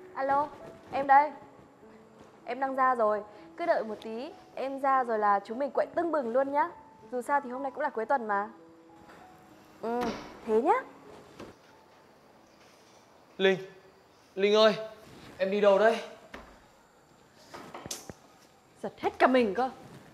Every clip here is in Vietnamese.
Alo, em đây. Em đang ra rồi, cứ đợi một tí. Em ra rồi là chúng mình quậy tưng bừng luôn nhá. Dù sao thì hôm nay cũng là cuối tuần mà. Ừ, thế nhá. Linh, Linh ơi, em đi đâu đấy? Giật hết cả mình cơ.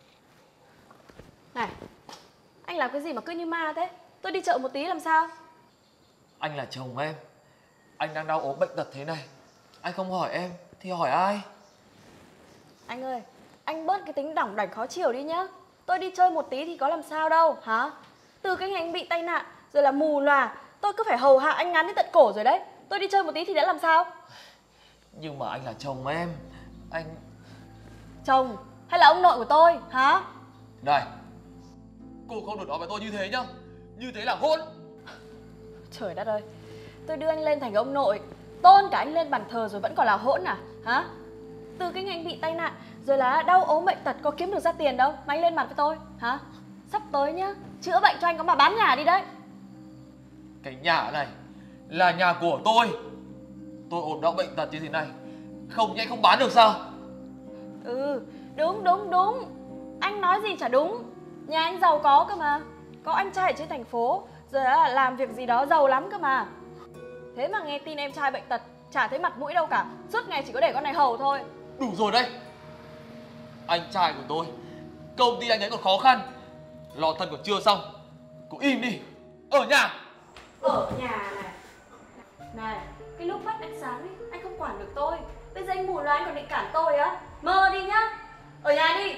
Này, anh làm cái gì mà cứ như ma thế? Tôi đi chợ một tí làm sao? Anh là chồng em. Anh đang đau ốm bệnh tật thế này. Anh không hỏi em thì hỏi ai? Anh ơi, anh bớt cái tính đỏng đảnh khó chịu đi nhá. Tôi đi chơi một tí thì có làm sao đâu, hả? Từ cái ngày anh bị tai nạn, rồi là mù lòa, tôi cứ phải hầu hạ anh ngán đến tận cổ rồi đấy. Tôi đi chơi một tí thì đã làm sao? Nhưng mà anh là chồng em. Anh... Chồng hay là ông nội của tôi, hả? Này, cô không được nói với tôi như thế nhá. Như thế là hôn. Trời đất ơi, tôi đưa anh lên thành ông nội, tôn cả anh lên bàn thờ rồi vẫn còn là hỗn à, hả? Từ cái ngày anh bị tai nạn, rồi là đau ốm bệnh tật có kiếm được ra tiền đâu mà anh lên mặt với tôi, hả? Sắp tới nhá, chữa bệnh cho anh có mà bán nhà đi đấy. Cái nhà này là nhà của tôi. Tôi ốm đau bệnh tật như thế này, không nhẽ không bán được sao? Ừ, đúng. Anh nói gì chả đúng. Nhà anh giàu có cơ mà. Có anh trai ở trên thành phố, rồi là làm việc gì đó giàu lắm cơ mà. Thế mà nghe tin em trai bệnh tật, chả thấy mặt mũi đâu cả. Suốt ngày chỉ có để con này hầu thôi. Đủ rồi đây. Anh trai của tôi, công ty anh ấy còn khó khăn, lo thân còn chưa xong. Cô im đi, ở nhà. Ở nhà này. Này, cái lúc bắt ánh sáng ấy, anh không quản được tôi. Bây giờ anh mù loà anh còn định cản tôi á? Mơ đi nhá. Ở nhà đi.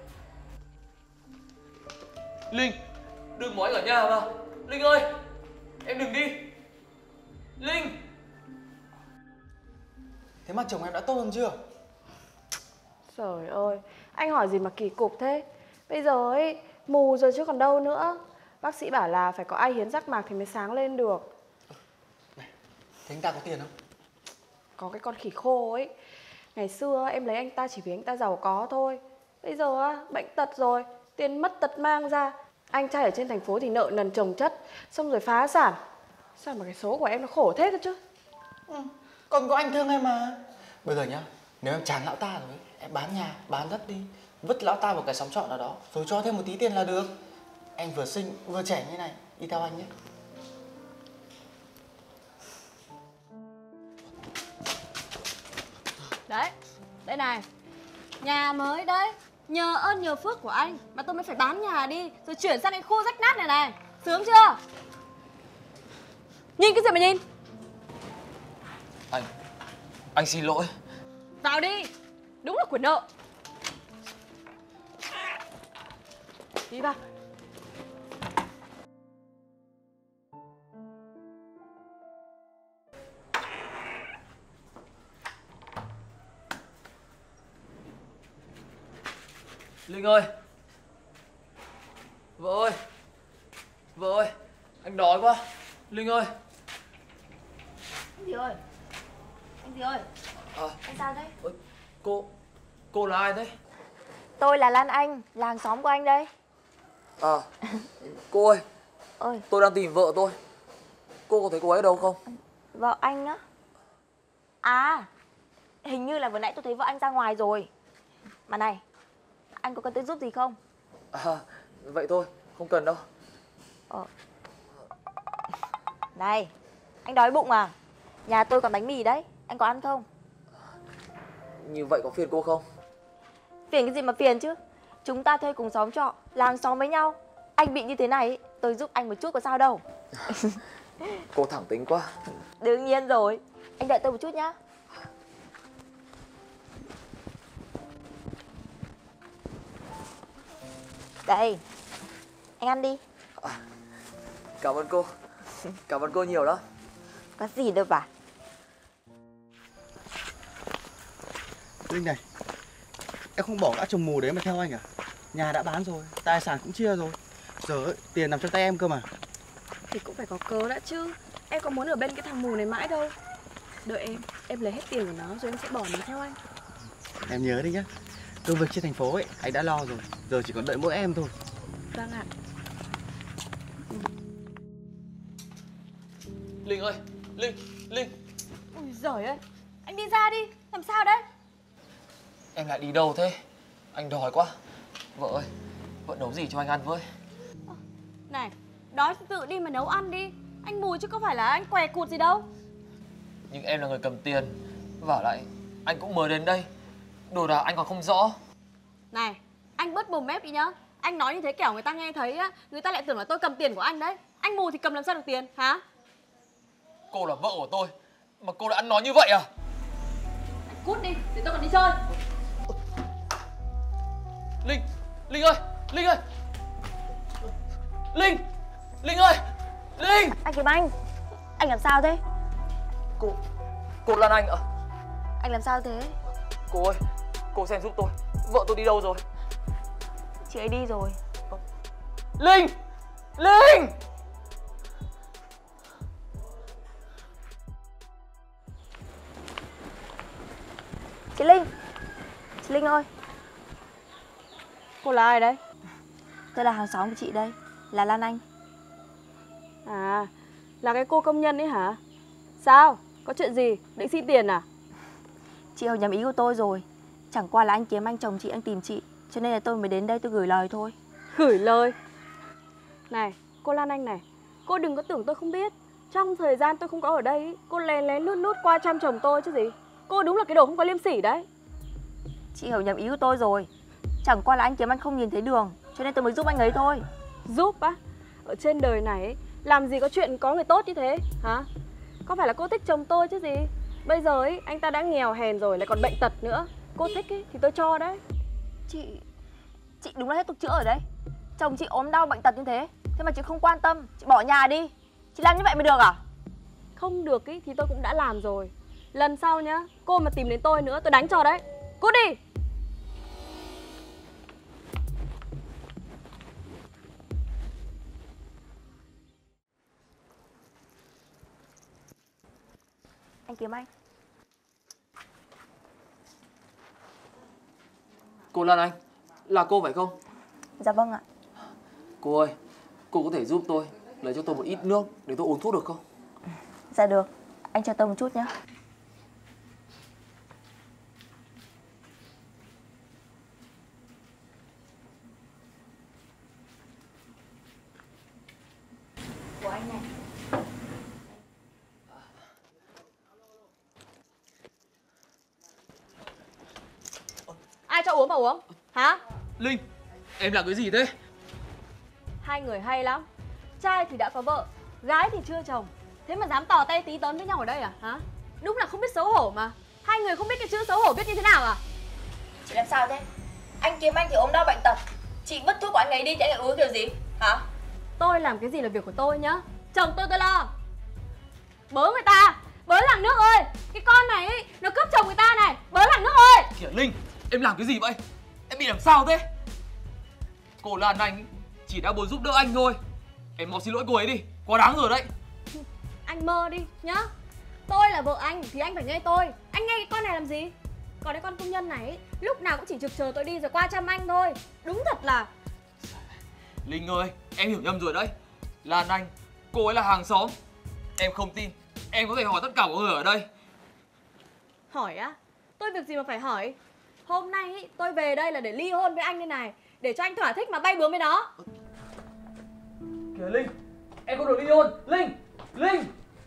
Linh, đừng nói ở nhà mà. Linh ơi, em đừng đi. Linh. Thế mà chồng em đã tốt hơn chưa? Trời ơi, anh hỏi gì mà kỳ cục thế? Bây giờ ấy, mù rồi chứ còn đâu nữa. Bác sĩ bảo là phải có ai hiến giác mạc thì mới sáng lên được. Này, thế anh ta có tiền không? Có cái con khỉ khô ấy. Ngày xưa em lấy anh ta chỉ vì anh ta giàu có thôi. Bây giờ á, bệnh tật rồi, tiền mất tật mang ra. Anh trai ở trên thành phố thì nợ nần chồng chất, xong rồi phá sản. Sao mà cái số của em nó khổ thế cơ chứ? Còn có anh thương em mà. Bây giờ nhá, nếu em chán lão ta rồi ấy, em bán nhà, bán đất đi, vứt lão ta vào cái xóm trọ nào đó, rồi cho thêm một tí tiền là được. Anh vừa xinh vừa trẻ như này, đi theo anh nhé. Đấy, đây này. Nhà mới đấy. Nhờ ơn nhờ phước của anh mà tôi mới phải bán nhà đi, rồi chuyển sang cái khu rách nát này này. Sướng chưa? Nhìn cái gì mà nhìn? Anh xin lỗi. Vào đi. Đúng là của nợ. Đi vào. Linh ơi. Vợ ơi. Vợ ơi, anh đói quá. Linh ơi. Anh gì ơi? Anh gì ơi? Anh sao đấy? Ôi, cô là ai đấy? Tôi là Lan Anh, là hàng xóm của anh đây. Cô ơi, Ơi, tôi đang tìm vợ tôi. Cô có thấy cô ấy ở đâu không? vợ anh á? À, hình như là vừa nãy tôi thấy vợ anh ra ngoài rồi. Mà này, anh có cần tôi giúp gì không? Vậy thôi, không cần đâu. Này, anh đói bụng à? Nhà tôi còn bánh mì đấy, anh có ăn không? Như vậy có phiền cô không? Phiền cái gì mà phiền chứ? Chúng ta thuê cùng xóm trọ, là hàng xóm với nhau. Anh bị như thế này, tôi giúp anh một chút có sao đâu. Cô thẳng tính quá. Đương nhiên rồi. Anh đợi tôi một chút nhá. Đây, anh ăn đi. Cảm ơn cô. Cảm ơn cô nhiều đó. Có gì đâu bà. Linh này, em không bỏ gã chồng mù đấy mà theo anh à? Nhà đã bán rồi, tài sản cũng chia rồi. Giờ ấy, tiền nằm trong tay em cơ mà. Thì cũng phải có cớ đã chứ. Em có muốn ở bên cái thằng mù này mãi đâu. Đợi em lấy hết tiền của nó rồi em sẽ bỏ nó theo anh. Em nhớ đi nhá. Công việc trên thành phố ấy, anh đã lo rồi. Giờ chỉ còn đợi mỗi em thôi. Vâng ạ. Linh ơi, Linh. Ui giời ơi, Anh đi ra đi, làm sao đấy? Em lại đi đâu thế? Anh đói quá. Vợ ơi, vợ nấu gì cho anh ăn với? Này, đói thì tự đi mà nấu ăn đi. Anh mù chứ có phải là anh què cụt gì đâu. Nhưng em là người cầm tiền. Vả lại, anh cũng mới đến đây. Đồ đạc anh còn không rõ. Này, anh bớt mồm mép đi nhá. Anh nói như thế kẻo người ta nghe thấy á, người ta lại tưởng là tôi cầm tiền của anh đấy. Anh mù thì cầm làm sao được tiền, hả? Cô là vợ của tôi mà cô đã ăn nói như vậy à? Anh cút đi, để tôi còn đi chơi. Linh, Linh ơi, Linh ơi, Linh, Linh ơi, Linh. Anh Kiếm anh làm sao thế? Cô Lan Anh ạ. Anh làm sao thế? Cô ơi, cô xem giúp tôi. Vợ tôi đi đâu rồi? Chị ấy đi rồi. Linh, Linh. Chị Linh ơi. Cô là ai đấy? Tôi là hàng xóm của chị đây, là Lan Anh. À, là cái cô công nhân ấy hả? Sao? Có chuyện gì? Định xin tiền à? Chị hiểu nhầm ý của tôi rồi. Chẳng qua là anh Kiếm Anh chồng chị, anh tìm chị, cho nên là tôi mới đến đây tôi gửi lời thôi. Gửi lời? Này, cô Lan Anh này, cô đừng có tưởng tôi không biết. Trong thời gian tôi không có ở đây, cô lén lén lút lút qua chăm chồng tôi chứ gì. Cô đúng là cái đồ không có liêm sỉ đấy. Chị hiểu nhầm ý của tôi rồi. Chẳng qua là anh Kiếm Anh không nhìn thấy đường, cho nên tôi mới giúp anh ấy thôi. Giúp á? Ở trên đời này ấy, làm gì có chuyện có người tốt như thế, hả? Có phải là cô thích chồng tôi chứ gì. Bây giờ ấy, anh ta đã nghèo hèn rồi, lại còn bệnh tật nữa. Cô thích ấy, thì tôi cho đấy. Chị đúng là hết thuốc chữa ở đấy. Chồng chị ốm đau bệnh tật như thế, thế mà chị không quan tâm, chị bỏ nhà đi. Chị làm như vậy mới được à? Không được ý, thì tôi cũng đã làm rồi. Lần sau nhá, cô mà tìm đến tôi nữa, tôi đánh cho đấy. Cút đi! Anh Kiếm Anh. Cô Lan Anh, là cô phải không? Dạ vâng ạ. Cô ơi, cô có thể giúp tôi lấy cho tôi một ít nước để tôi uống thuốc được không? Dạ được, anh cho tôi một chút nhé. Của anh này. Ai cho uống mà uống? Hả? Linh, em làm cái gì thế? Hai người hay lắm. Trai thì đã có vợ, gái thì chưa chồng. Thế mà dám tò tay tí tấn với nhau ở đây à? Hả? Đúng là không biết xấu hổ mà. Hai người không biết cái chữ xấu hổ viết như thế nào à? Chị làm sao thế? Anh Kiếm Anh thì ốm đau bệnh tật, chị vứt thuốc của anh ấy đi thì anh lại uống kiểu gì? Hả? Tôi làm cái gì là việc của tôi nhá. Chồng tôi lo. Bớ người ta, bớ làng nước ơi. Cái con này ấy, nó cướp chồng người ta này. Bớ làng nước ơi. Kìa Linh, em làm cái gì vậy? Em bị làm sao thế? Cô Lan Anh chỉ đã muốn giúp đỡ anh thôi. Em mau xin lỗi cô ấy đi, quá đáng rồi đấy. Anh mơ đi nhá. Tôi là vợ anh thì anh phải nghe tôi. Anh nghe cái con này làm gì? Còn cái con công nhân này ấy, lúc nào cũng chỉ trực chờ tôi đi rồi qua chăm anh thôi. Đúng thật là. Linh ơi, em hiểu nhầm rồi đấy. Lan Anh, cô ấy là hàng xóm. Em không tin, em có thể hỏi tất cả mọi người ở đây. Hỏi á? Tôi việc gì mà phải hỏi? Hôm nay ý, tôi về đây là để ly hôn với anh đây này. Để cho anh thỏa thích mà bay bướm với nó. Kìa Linh, em không được ly hôn. Linh, Linh.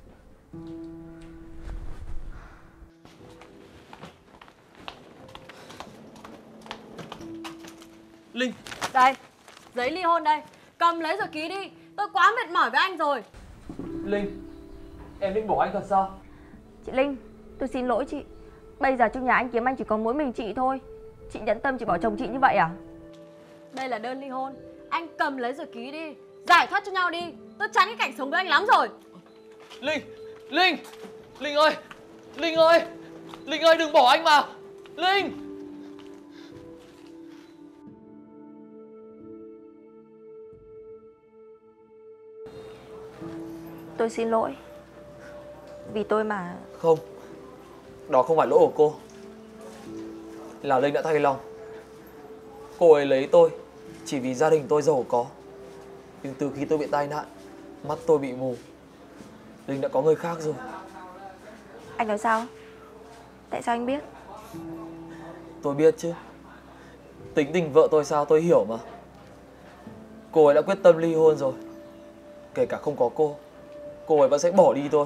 Linh. Đây, giấy ly hôn đây. Cầm lấy rồi ký đi. Tôi quá mệt mỏi với anh rồi. Linh, em định bỏ anh thật sao? Chị Linh, tôi xin lỗi chị. Bây giờ trong nhà anh Kiếm Anh chỉ còn mỗi mình chị thôi. Chị nhẫn tâm chị bỏ chồng chị như vậy à? Đây là đơn ly hôn. Anh cầm lấy rồi ký đi. Giải thoát cho nhau đi. Tôi chán cái cảnh sống với anh lắm rồi. Linh, Linh, Linh ơi, Linh ơi, Linh ơi đừng bỏ anh mà. Linh. Tôi xin lỗi. Vì tôi mà. Không, đó không phải lỗi của cô. Là Linh đã thay lòng. Cô ấy lấy tôi chỉ vì gia đình tôi giàu có. Nhưng từ khi tôi bị tai nạn, mắt tôi bị mù, Linh đã có người khác rồi. Anh nói sao? Tại sao anh biết? Tôi biết chứ. Tính tình vợ tôi sao tôi hiểu mà. Cô ấy đã quyết tâm ly hôn rồi. Kể cả không có cô ấy vẫn sẽ bỏ đi tôi.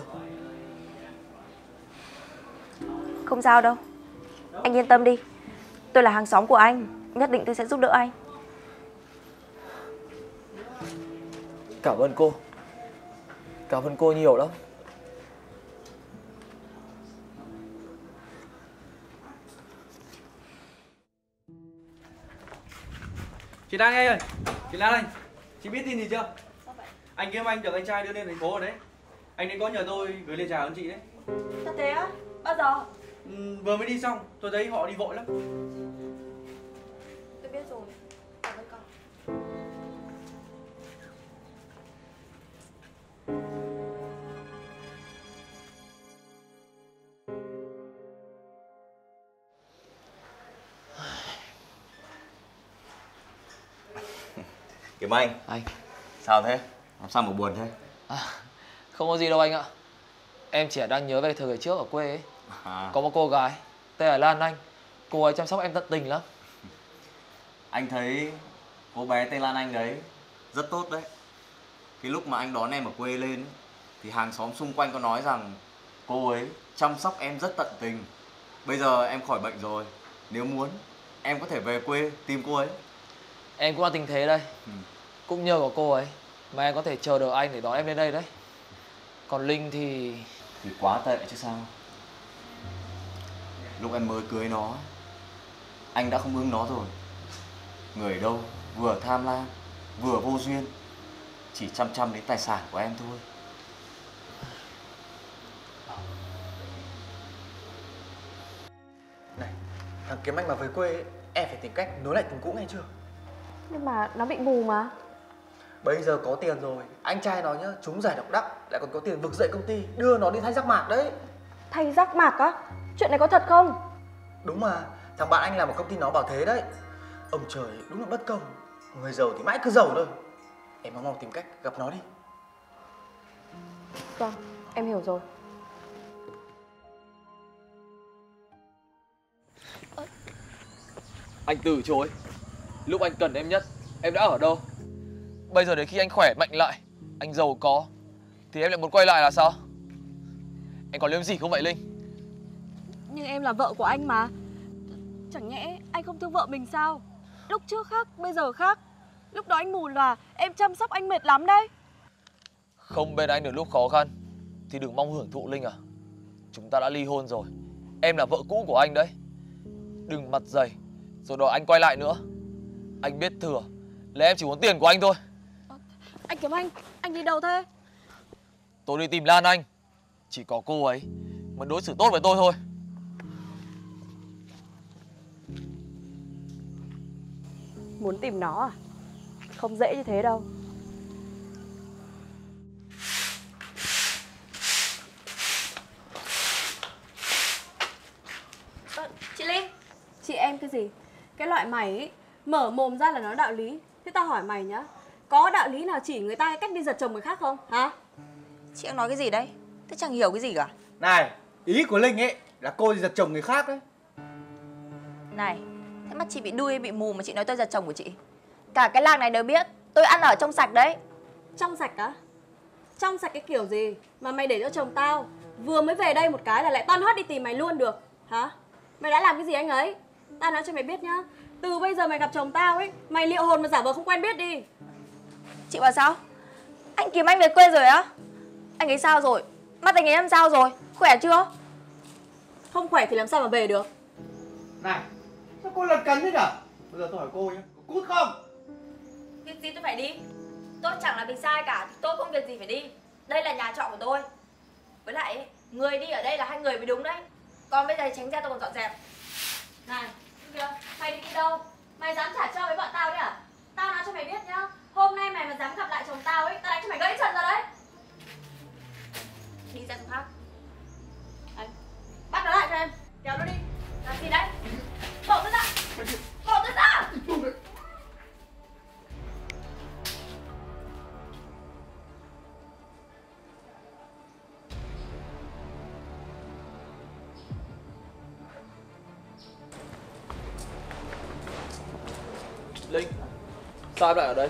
Không sao đâu. Anh yên tâm đi. Tôi là hàng xóm của anh, nhất định tôi sẽ giúp đỡ anh. Cảm ơn cô. Cảm ơn cô nhiều lắm. Chị Lan ơi, chị Lan ơi, chị biết tin gì chưa? Anh Kiếm Anh được anh trai đưa lên thành phố rồi đấy. Anh ấy có nhờ tôi gửi lời chào đến chị đấy. Thật thế á? Bao giờ? Vừa mới đi xong, tôi thấy họ đi vội lắm. Tôi biết rồi. Cảm ơn con. Kiếm Anh, Anh. sao thế? Làm sao mà buồn thế? Không có gì đâu anh ạ. Em chỉ đang nhớ về thời ngày trước ở quê ấy. À, Có một cô gái tên là Lan Anh. Cô ấy chăm sóc em tận tình lắm. anh thấy cô bé tên Lan Anh đấy rất tốt đấy. Cái lúc mà anh đón em ở quê lên ấy, thì hàng xóm xung quanh có nói rằng cô ấy chăm sóc em rất tận tình. Bây giờ em khỏi bệnh rồi, nếu muốn em có thể về quê tìm cô ấy. Em cũng là tình thế đây. Cũng nhờ có cô ấy mà em có thể chờ đợi anh để đón em lên đây đấy. Còn Linh thì Quá tệ chứ sao. Lúc em mới cưới nó, anh đã không ưng nó rồi. Người đâu vừa tham lam vừa vô duyên, chỉ chăm chăm đến tài sản của em thôi. Này, thằng Kiếm Anh mà về quê ấy, em phải tìm cách nối lại tình cũ nghe chưa? Nhưng mà nó bị mù mà. Bây giờ có tiền rồi, anh trai nó nhá, trúng giải độc đắc, lại còn có tiền vực dậy công ty, đưa nó đi thay rác mạc đấy. Thay rác mạc á? Chuyện này có thật không? Đúng mà, thằng bạn anh làm một công ty nó bảo thế đấy. Ông trời đúng là bất công, người giàu thì mãi cứ giàu thôi. Em mau tìm cách gặp nó đi. Vâng, em hiểu rồi. anh từ chối. Lúc anh cần em nhất, em đã ở đâu? Bây giờ đến khi anh khỏe mạnh lại, anh giàu có, thì em lại muốn quay lại là sao? Em còn liêm sỉ không vậy Linh? Nhưng em là vợ của anh mà. Chẳng nhẽ anh không thương vợ mình sao? Lúc trước khác, bây giờ khác. Lúc đó anh mù lòa, em chăm sóc anh mệt lắm đấy. Không bên anh được lúc khó khăn thì đừng mong hưởng thụ Linh à. Chúng ta đã ly hôn rồi. Em là vợ cũ của anh đấy. Đừng mặt dày rồi đòi anh quay lại nữa. Anh biết thừa là em chỉ muốn tiền của anh thôi. Anh Kiếm anh đi đâu thế? Tôi đi tìm Lan Anh. Chỉ có cô ấy mới đối xử tốt với tôi thôi. Muốn tìm nó à? Không dễ như thế đâu. Chị Linh. Chị em cái gì? Cái loại mày ấy, mở mồm ra là nó đạo lý. Thế tao hỏi mày nhá, có đạo lý nào chỉ người ta cái cách đi giật chồng người khác không? Hả? Chị đang nói cái gì đấy? Tôi chẳng hiểu cái gì cả. Này, ý của Linh ấy là cô đi giật chồng người khác đấy. Này, thế mắt chị bị đuôi bị mù mà chị nói tôi giật chồng của chị? Cả cái làng này đều biết tôi ăn ở trong sạch đấy. Trong sạch á? Trong sạch cái kiểu gì mà mày để cho chồng tao vừa mới về đây một cái là lại toan hót đi tìm mày luôn được? Hả? Mày đã làm cái gì anh ấy? Tao nói cho mày biết nhá, từ bây giờ mày gặp chồng tao ấy, mày liệu hồn mà giả vờ không quen biết đi. Chị bảo sao? Anh Kiếm Anh về quê rồi á? Anh ấy sao rồi? Mắt anh ấy làm sao rồi? Khỏe chưa? Không khỏe thì làm sao mà về được? Này, sao cô lật cấn thế nhở? Bây giờ tôi hỏi cô nhé, có cút không? Việc gì tôi phải đi? Tôi chẳng làm gì sai cả, thì tôi không việc gì phải đi. Đây là nhà trọ của tôi. Với lại, người đi ở đây là hai người mới đúng đấy. Còn bây giờ tránh ra tôi còn dọn dẹp. Này, kìa, mày định đi đâu? Mày dám trả treo với bọn tao đấy à? Tao nói cho mày biết nhá, hôm nay mày mà dám gặp lại chồng tao ấy, tao đánh cho mày gãy chân ra đấy. Đi ra chỗ khác. Đấy, bắt nó lại cho em, kéo nó đi. Làm gì đấy? Bỏ tôi ra! Bỏ tôi ra! Linh, sao em lại ở đây?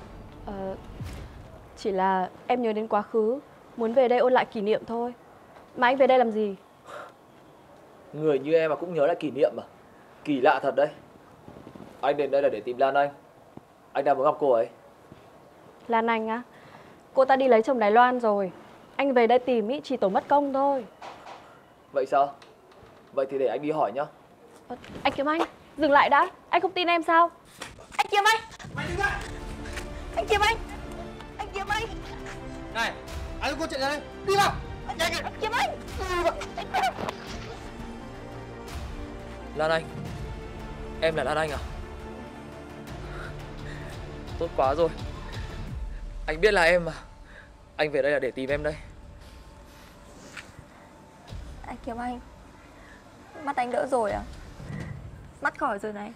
Chỉ là em nhớ đến quá khứ, muốn về đây ôn lại kỷ niệm thôi. Mà anh về đây làm gì? Người như em mà cũng nhớ lại kỷ niệm à? Kỳ lạ thật đấy. Anh đến đây là để tìm Lan Anh. Anh đang muốn gặp cô ấy. Lan Anh á? Cô ta đi lấy chồng Đài Loan rồi. Anh về đây tìm ý chỉ tổ mất công thôi. Vậy sao? Vậy thì để anh đi hỏi nhá. Anh Kiếm Anh, dừng lại đã. Anh không tin em sao? Anh Kiếm Anh! Mày đứng lại! Anh Kiếm Anh! Anh Kiếm Anh! Này, ai cô chạy ra đây? Đi vào! Nhanh kìa! Anh Kiếm Anh! Lan Anh. Em là Lan Anh à? Tốt quá rồi. Anh biết là em mà. Anh về đây là để tìm em đây. Anh Kiếm Anh, mắt anh đỡ rồi à? Mắt khỏi rồi này.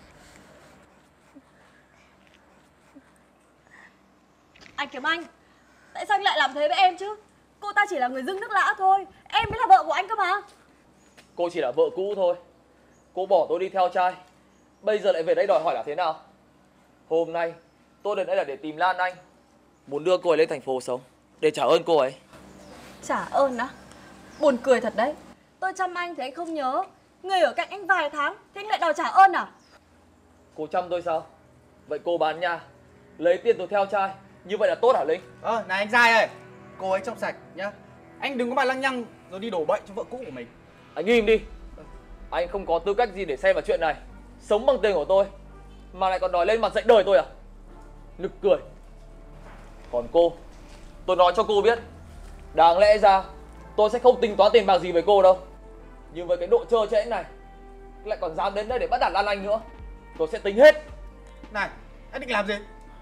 Anh Kiếm Anh! Tại sao anh lại làm thế với em chứ? Cô ta chỉ là người dưng nước lã thôi. Em mới là vợ của anh cơ mà. Cô chỉ là vợ cũ thôi. Cô bỏ tôi đi theo trai, bây giờ lại về đây đòi hỏi là thế nào? Hôm nay tôi đến đây là để tìm Lan Anh, muốn đưa cô ấy lên thành phố sống để trả ơn cô ấy. Trả ơn á? Buồn cười thật đấy. Tôi chăm anh thì anh không nhớ. Người ở cạnh anh vài tháng thì anh lại đòi trả ơn à? Cô chăm tôi sao? Vậy cô bán nhà, lấy tiền tôi theo trai, như vậy là tốt hả Linh? Này anh Giai ơi, cô ấy trong sạch nhá. Anh đừng có mà lăng nhăng rồi đi đổ bệnh cho vợ cũ của mình. Anh im đi. Anh không có tư cách gì để xem vào chuyện này. Sống bằng tiền của tôi mà lại còn đòi lên mặt dạy đời tôi à? Nực cười. Còn cô, tôi nói cho cô biết, đáng lẽ ra tôi sẽ không tính toán tiền bạc gì với cô đâu. Nhưng với cái độ trơ trẽn này lại còn dám đến đây để bắt nạt Lan Anh nữa, tôi sẽ tính hết. Này, anh định làm gì?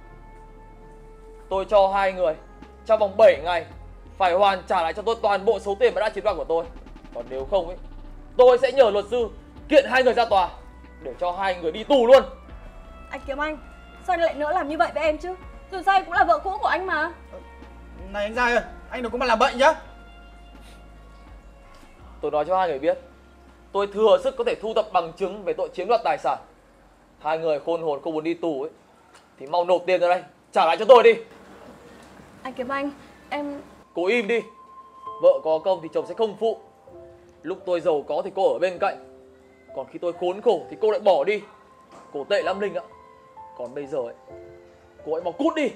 Tôi cho hai người trong vòng 7 ngày phải hoàn trả lại cho tôi toàn bộ số tiền mà đã chiếm đoạt của tôi. Còn nếu không ấy, tôi sẽ nhờ luật sư kiện hai người ra tòa để cho hai người đi tù luôn. Anh Kiếm Anh, sao anh lại nỡ làm như vậy với em chứ? Dù sao em cũng là vợ cũ của anh mà. Này anh Giai ơi, anh đừng có mà làm bệnh nhá. Tôi nói cho hai người biết, tôi thừa sức có thể thu thập bằng chứng về tội chiếm đoạt tài sản. Hai người khôn hồn không muốn đi tù ấy thì mau nộp tiền ra đây, trả lại cho tôi đi. Anh Kiếm Anh, em... Cô im đi. Vợ có công thì chồng sẽ không phụ. Lúc tôi giàu có thì cô ở bên cạnh, còn khi tôi khốn khổ thì cô lại bỏ đi. Cô tệ lắm Linh ạ. Còn bây giờ ấy, cô hãy mau cút đi.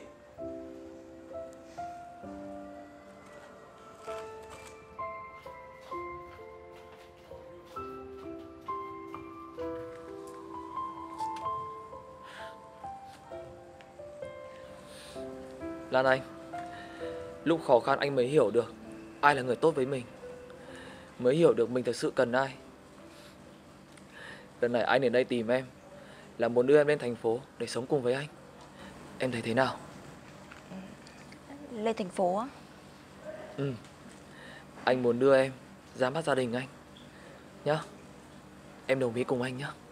Lan Anh, lúc khó khăn anh mới hiểu được ai là người tốt với mình, mới hiểu được mình thật sự cần ai. Lần này anh đến đây tìm em là muốn đưa em lên thành phố để sống cùng với anh. Em thấy thế nào? Lên thành phố á? Ừ. Anh muốn đưa em ra mắt gia đình anh nhá. Em đồng ý cùng anh nhá.